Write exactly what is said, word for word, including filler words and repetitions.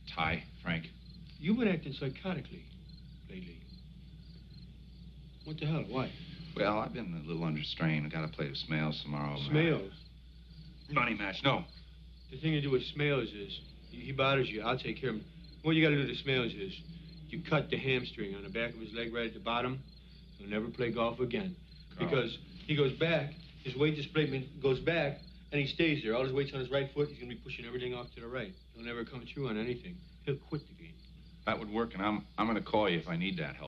tie, Frank. You've been acting psychotically lately. What the hell? Why? Well, I've been a little under strain. I got to play with Smales tomorrow. Smales? Money match, no. The thing to do with Smales is, he bothers you, I'll take care of him. What you got to do to Smales is, you cut the hamstring on the back of his leg right at the bottom. He'll never play golf again. Golf. Because he goes back, his weight displacement goes back, and he stays there. All his weight's on his right foot. He's going to be pushing everything off to the right. He'll never come through on anything. He'll quit the game. That would work, and I'm, I'm going to call you if I need that help.